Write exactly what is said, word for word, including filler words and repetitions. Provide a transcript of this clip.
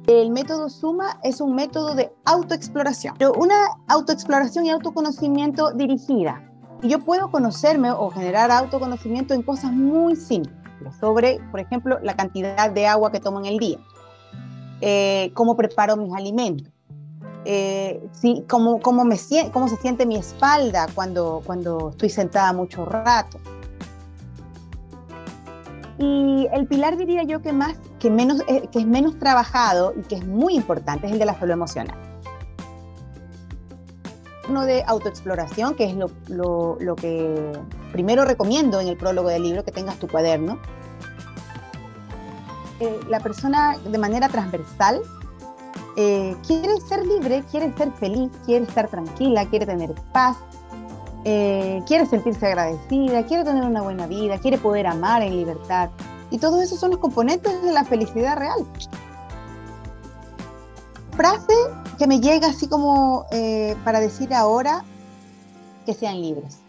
El método SUMA es un método de autoexploración, pero una autoexploración y autoconocimiento dirigida. Y yo puedo conocerme o generar autoconocimiento en cosas muy simples, sobre, por ejemplo, la cantidad de agua que tomo en el día, eh, cómo preparo mis alimentos, eh, sí, cómo, cómo, me, cómo se siente mi espalda cuando, cuando estoy sentada mucho rato. Y el pilar, diría yo, que, más, que, menos, eh, que es menos trabajado y que es muy importante es el de la salud emocional. Uno de autoexploración, que es lo, lo, lo que primero recomiendo en el prólogo del libro, que tengas tu cuaderno. Eh, la persona, de manera transversal, eh, quiere ser libre, quiere ser feliz, quiere estar tranquila, quiere tener paz, eh, quiere sentirse agradecida, quiere tener una buena vida, quiere poder amar en libertad. Y todos esos son los componentes de la felicidad real. Frase que me llega así como eh, para decir ahora: que sean libres.